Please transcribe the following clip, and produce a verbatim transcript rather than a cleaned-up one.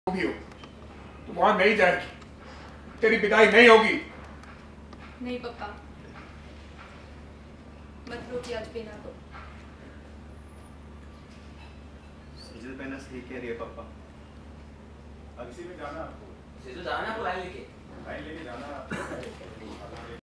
भी हो तो वहां नहीं जाएगी, तेरी विदाई नहीं होगी। नहीं पापा, मत रोकिए आज बिना तो। सजल पहना सही कह रही है पापा। अब इसी में जाना आपको, जाना आपको लाइन लेके लाइन लेके जाना।